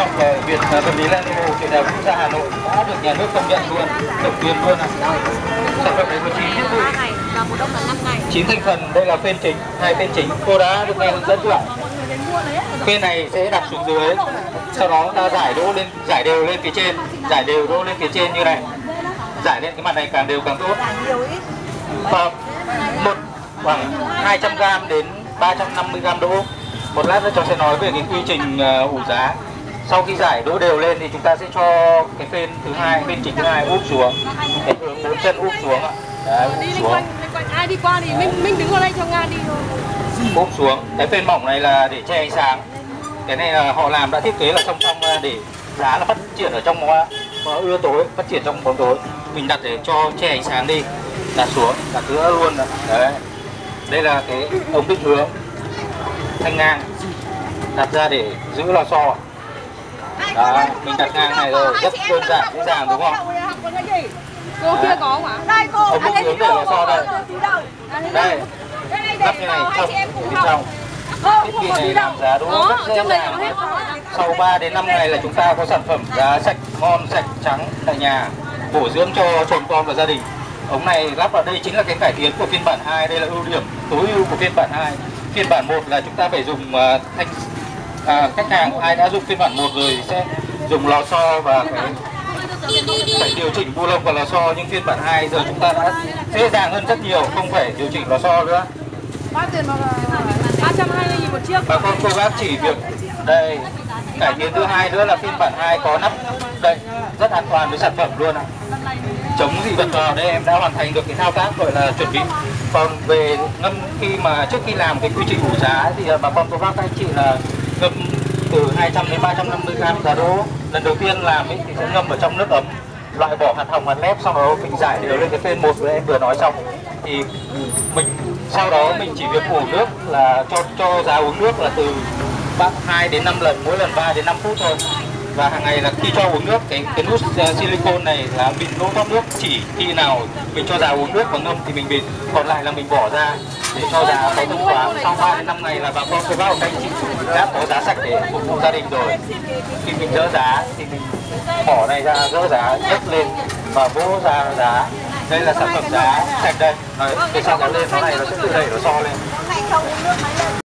trọng về việc vật lý Lenovo thì đại học quốc gia Hà Nội đã được nhà nước công nhận luôn, độc quyền luôn này. Sản phẩm này có 9 thiết bị, 9 thành phần. Đây là phên chính, 2 phên chính. Cô đã được nghe hướng dẫn chưa? Phên này sẽ đặt xuống dưới, sau đó ta giải đều lên phía trên, giải đều đỗ lên phía trên như này, giải lên cái mặt này càng đều càng tốt. Và khoảng 200g đến 350g đỗ. Một lát nữa cháu sẽ nói về cái quy trình ủ giá. Sau khi giải đỗ đều lên thì chúng ta sẽ cho cái phên thứ hai, phên chính thứ hai úp xuống, cái hướng 4 chân úp xuống ạ. Đấy, úp xuống. Ai đi qua thì mình đứng ở đây cho Nga đi thôi. Úp xuống. Cái phên mỏng này là để che ánh sáng. Cái này là họ làm đã thiết kế là song song để giá là phát triển ở trong ưa tối, phát triển trong bóng tối. Mình đặt để cho che ánh sáng đi, đặt xuống, đặt giữa luôn đấy. Đây là cái ống định hướng thanh ngang, đặt ra để giữ lò xo. Đó, mình đặt ngang này rồi, rất đơn giản, dễ dàng đúng không? Cô kia có không ạ? Đây cô, ống định hướng để lò xo đây. Đây, lắp như này trong bên trong. Thiết bị này làm giá đỗ rất dễ dàng. Sau 3 đến 5 ngày là chúng ta có sản phẩm giá sạch, ngon, sạch, trắng tại nhà, bổ dưỡng cho chồng con và gia đình. Ống này lắp vào đây chính là cái cải tiến của phiên bản 2, đây là ưu điểm tối ưu của phiên bản 2. Phiên bản 1 là chúng ta phải dùng khách hàng ai đã dùng phiên bản 1 rồi sẽ dùng lò xo và phải điều chỉnh bu lông và lò xo, nhưng phiên bản 2 giờ chúng ta đã dễ dàng hơn rất nhiều, không phải điều chỉnh lò xo nữa. Bao tiền mà 320.000 một chiếc. Bà con cô bác chỉ việc đây, cải tiến thứ hai nữa là phiên bản 2 có nắp đây, rất an toàn với sản phẩm luôn ạ. Chống dị vật vào đây, em đã hoàn thành được cái thao tác gọi là chuẩn bị. Còn về ngâm trước khi làm cái quy trình ủ giá thì bà con cô bác các anh chị là ngâm từ 200 đến 350g giá đỗ. Lần đầu tiên làm thì sẽ ngâm ở trong nước ấm, loại bỏ hạt hồng hạt lép, sau đó mình giải đều lên cái phên một vừa em vừa nói xong. Thì sau đó mình chỉ việc ủ nước là cho giá uống nước là từ 2 đến 5 lần, mỗi lần 3 đến 5 phút thôi. Và hàng ngày là khi cho uống nước, cái nút silicone này là bịt lỗ thoát nước, chỉ khi nào mình cho giá uống nước và ngâm thì mình bịt, còn lại là mình bỏ ra để cho giá có thông thoáng. Sau 3 đến 5 ngày là bà con cô bác các anh chị đã có giá sạch để phục vụ gia đình rồi. Khi mình dỡ giá thì mình bỏ này ra, dỡ giá, nhấc lên và vỗ ra giá. Đây là sản phẩm giá sạch đây. Đấy, cái sau đó lên nó này nó sẽ tự đẩy nó so lên.